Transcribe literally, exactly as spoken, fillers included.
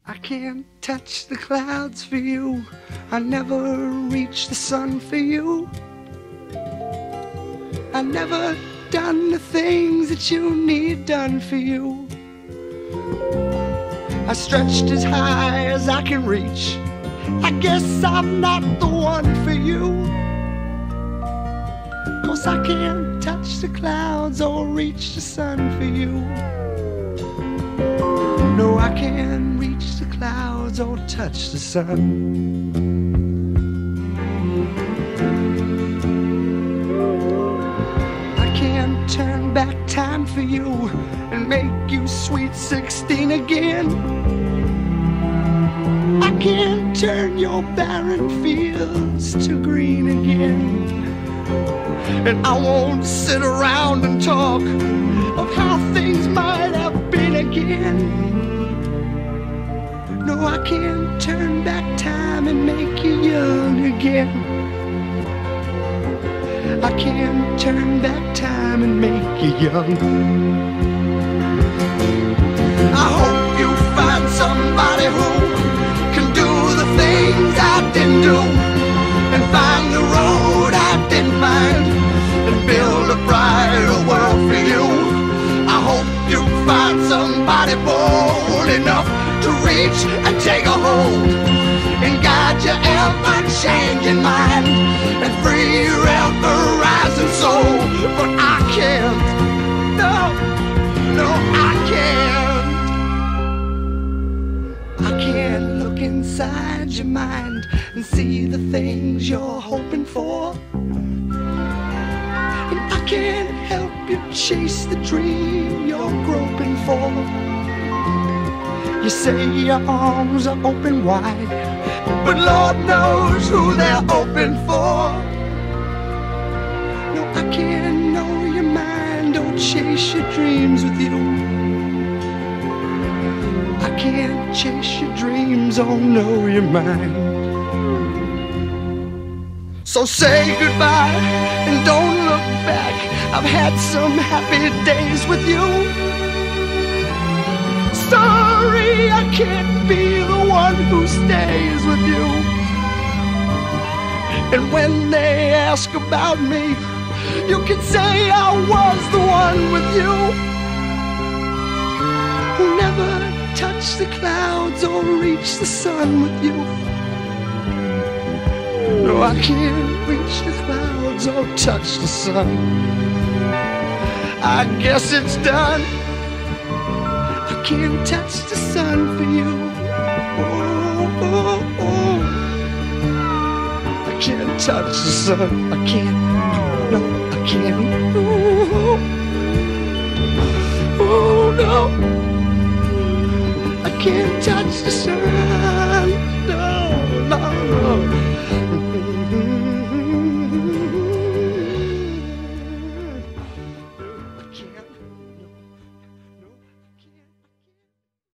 I can't touch the clouds for you. I never reach the sun for you. I never done the things that you need done for you. I stretched as high as I can reach. I guess I'm not the one for you. 'Cause I can't touch the clouds or reach the sun for you. No, I can't reach the clouds or touch the sun. I can't turn back time for you and make you sweet sixteen again. I can't turn your barren fields to green again. And I won't sit around and talk of how things might have been again. No, I can't turn back time and make you young again. I can't turn back time and make you young. I hope you find somebody who can do the things I didn't do, and find the road I didn't find, and build a brighter world for you. I hope you find somebody bold enough to reach and take a hold, and guide your ever-changing mind, and free your ever-rising soul. But I can't, no, no, I can't. I can't look inside your mind and see the things you're hoping for. And I can't help you chase the dream you're groping for. You say your arms are open wide, but Lord knows who they're open for. No, I can't know your mind or chase your dreams with you. I can't chase your dreams or know your mind. So say goodbye and don't look back. I've had some happy days with you. Sorry, I can't be the one who stays with you. And when they ask about me, you can say I was the one with you, who never touched the clouds or reached the sun with you. No, I can't reach the clouds or touch the sun. I guess it's done. I can't touch the sun for you. Oh, oh, oh. I can't touch the sun. I can't. No, I can't. Oh, oh no. I can't touch the sun.